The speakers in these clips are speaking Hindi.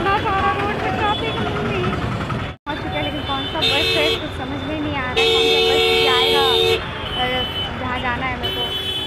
कितना सारा रोड पे ट्रैफिक पहुँच चुका है, लेकिन कौन सा बस है कुछ समझ में नहीं आ रहा है। कौन सा बस जाएगा जहाँ जाना है मेरे को।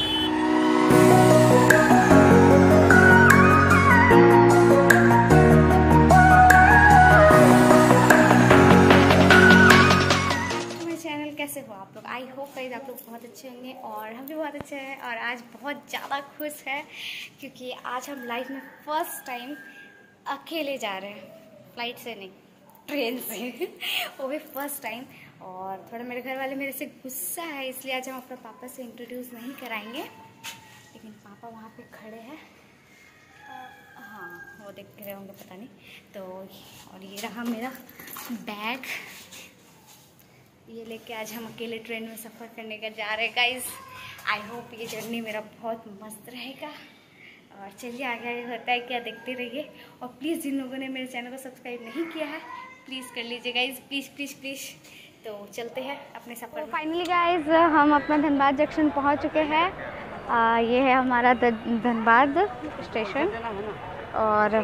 कैसे हो आप लोग? आई होप गाइस आप लोग बहुत अच्छे होंगे और हम भी बहुत अच्छे हैं। और आज बहुत ज़्यादा खुश है क्योंकि आज हम लाइफ में फर्स्ट टाइम अकेले जा रहे हैं, फ्लाइट से नहीं ट्रेन से वो भी फर्स्ट टाइम। और थोड़ा मेरे घर वाले मेरे से गुस्सा है, इसलिए आज हम अपने पापा से इंट्रोड्यूस नहीं कराएंगे, लेकिन पापा वहाँ पे खड़े हैं। हाँ वो देख रहे होंगे पता नहीं तो। और ये रहा मेरा बैग, ये लेके आज हम अकेले ट्रेन में सफ़र करने का जा रहे हैं गाइस। आई होप ये जर्नी मेरा बहुत मस्त रहेगा। और चलिए आगे आगे होता है क्या देखते रहिए। और प्लीज़ जिन लोगों ने मेरे चैनल को सब्सक्राइब नहीं किया है प्लीज़ कर लीजिए गाइस, प्लीज़ प्लीज़ प्लीज़। तो चलते हैं अपने सफ़र में। फाइनली गाइस हम अपना धनबाद जंक्शन पहुंच चुके हैं। ये है हमारा धनबाद स्टेशन और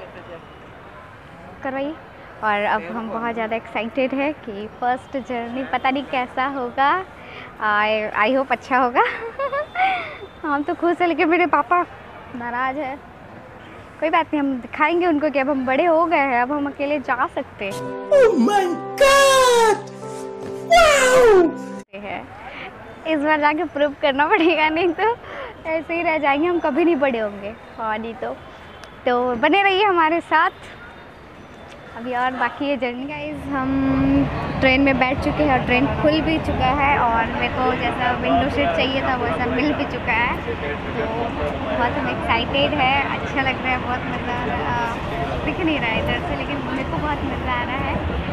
करवाइए। और अब हम बहुत ज़्यादा एक्साइटेड है कि फ़र्स्ट जर्नी पता नहीं कैसा होगा। आई होप अच्छा होगा। हम तो खुश है, लेकिन मेरे पापा नाराज़ है। कोई बात नहीं, हम दिखाएंगे उनको कि अब हम बड़े हो गए हैं, अब हम अकेले जा सकते हैं। Oh my God! Wow! इस बार जाके प्रूव करना पड़ेगा, नहीं तो ऐसे ही रह जाएंगे, हम कभी नहीं बड़े होंगे। हाँ नहीं तो बने रहिए हमारे साथ, अभी और बाकी है जर्नी। गाइस हम ट्रेन में बैठ चुके हैं और ट्रेन खुल भी चुका है और मेरे को जैसा विंडो सीट चाहिए था वैसा मिल भी चुका है। तो बहुत हम एक्साइटेड है, अच्छा लग रहा है, बहुत मज़ा आ रहा है। दिख नहीं रहा है इधर से, लेकिन मेरे को बहुत मज़ा आ रहा है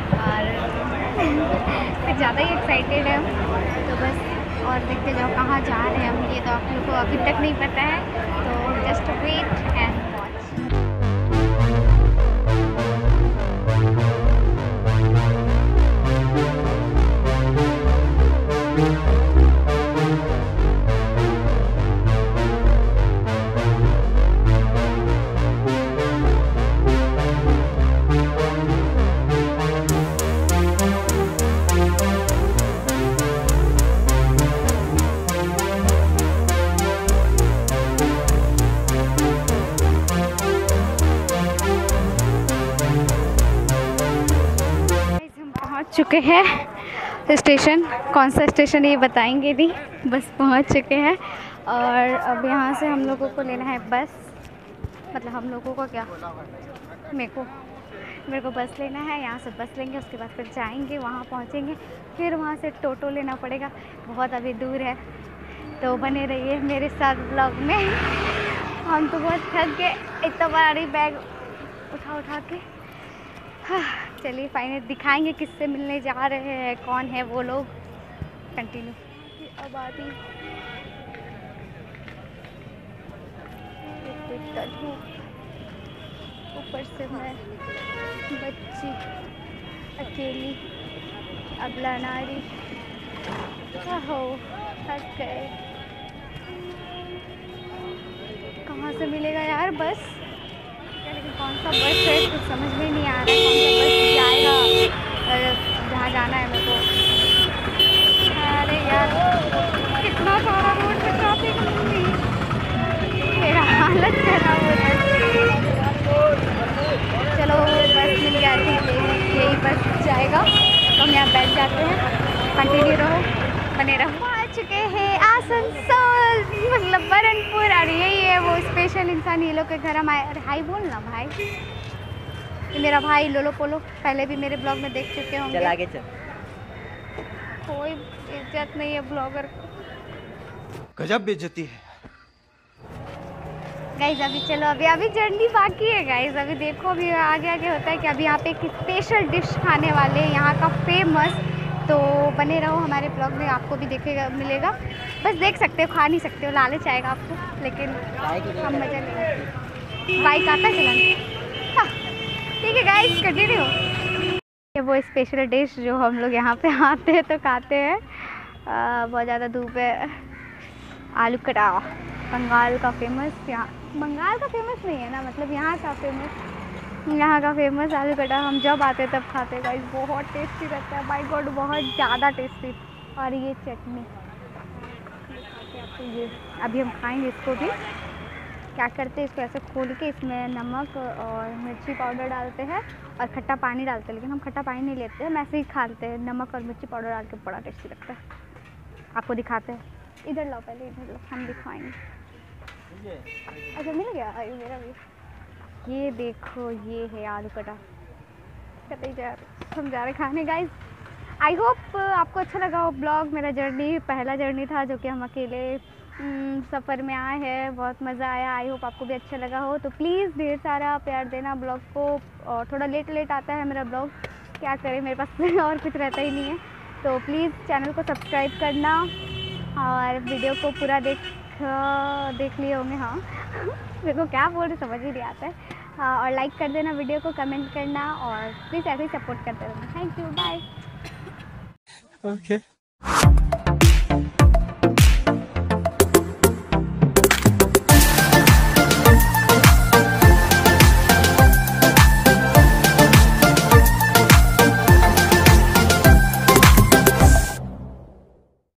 और कुछ ज़्यादा ही एक्साइटेड है हम। तो बस और देखते जाओ कहाँ जा रहे हैं हम, ये तो आप लोग को अभी तक नहीं पता है। तो जस्ट वेट एंड वॉच। चुके हैं स्टेशन, कौन सा स्टेशन ये बताएंगे नहीं, बस पहुंच चुके हैं। और अब यहाँ से हम लोगों को लेना है बस, मतलब हम लोगों को क्या, मेरे को बस लेना है। यहाँ से बस लेंगे, उसके बाद फिर जाएंगे, वहाँ पहुँचेंगे, फिर वहाँ से टोटो लेना पड़ेगा, बहुत अभी दूर है। तो बने रहिए मेरे साथ ब्लॉग में। हम तो बहुत थक गए, इतना भारी बैग उठा के। हाँ चलिए फाइनल दिखाएंगे किससे मिलने जा रहे हैं, कौन है वो लोग। कंटिन्यू। आबादी ऊपर से मैं बच्ची अकेली अबला नारी, हो थक गए। कहाँ से मिलेगा यार बस, लेकिन कौन सा बस है कुछ समझ में नहीं आ रहा है। कौन सा बस जाएगा जहाँ जाना है मेरे को। अरे यार कितना सारा रोड पे ट्रैफिक, मेरा हालत खराब हो रहा है। चलो बस मिल गया, यही बस जाएगा तो हम यहाँ बैठ जाते हैं। कंटिन्यू रहो, बने रहो। आ चुके हैं आसनसोल, मतलब बरनपुर। और यही है वो स्पेशल इंसान, ये लोग के घर हम आए। अरे हाई बोल ना भाई, ये मेरा भाई लोलो पोलो, पहले भी मेरे ब्लॉग में देख चुके होंगे। चल आगे चल। कोई इज्जत नहीं है ब्लॉगर को, गजब बेइज्जती है। गाइज अभी चलो, अभी जर्नी बाकी है गाइज। अभी देखो अभी आगे आगे होता है कि अभी यहाँ पे एक स्पेशल डिश खाने वाले हैं यहाँ का फेमस। तो बने रहो हमारे ब्लॉग में, आपको भी देखेगा मिलेगा। बस देख सकते हो, खा नहीं सकते हो, लालच आएगा आपको, लेकिन हम मज़ा लेंगे। बाइक आता है चलाना। हाँ ठीक है गाइस कंटिन्यू। ये वो स्पेशल डिश जो हम लोग यहाँ पे आते हैं तो खाते हैं। बहुत ज़्यादा धूप है। आलू कटावा बंगाल का फेमस, यहाँ बंगाल का फेमस नहीं है ना, मतलब यहाँ का फेमस यहाँ का फेमस आलू कटा हम जब आते तब खाते गाइस, बहुत टेस्टी रहता है, बाय गॉड बहुत ज़्यादा टेस्टी। और ये चटनी ये अभी हम खाएंगे इसको भी। क्या करते हैं, इसको ऐसे खोल के इसमें नमक और मिर्ची पाउडर डालते हैं और खट्टा पानी डालते हैं, लेकिन हम खट्टा पानी नहीं लेते हैं, हम ऐसे ही खाते हैं, नमक और मिर्ची पाउडर डाल के, बड़ा टेस्टी लगता है। आपको दिखाते हैं, इधर लाओ पहले, इधर लो, हम दिखाएंगे। अच्छा मिल गया मेरा भी। ये देखो ये है आलू कटा, कहते ही हम जा रहे खाने गाइस। आई होप आपको अच्छा लगा हो ब्लॉग। मेरा जर्नी पहला जर्नी था जो कि हम अकेले सफ़र में आए हैं, बहुत मज़ा आया। आई होप आपको भी अच्छा लगा हो, तो प्लीज़ ढेर सारा प्यार देना ब्लॉग को। और थोड़ा लेट आता है मेरा ब्लॉग, क्या करें, मेरे पास और कुछ रहता ही नहीं है। तो प्लीज़ चैनल को सब्सक्राइब करना और वीडियो को पूरा देख लिए होंगे। हाँ मेरे को क्या बोल रहे समझ ही नहीं आता है। हाँ, और लाइक कर देना वीडियो को, कमेंट करना और प्लीज़ ऐसे ही सपोर्ट करते रहना। Thank you, bye. Okay.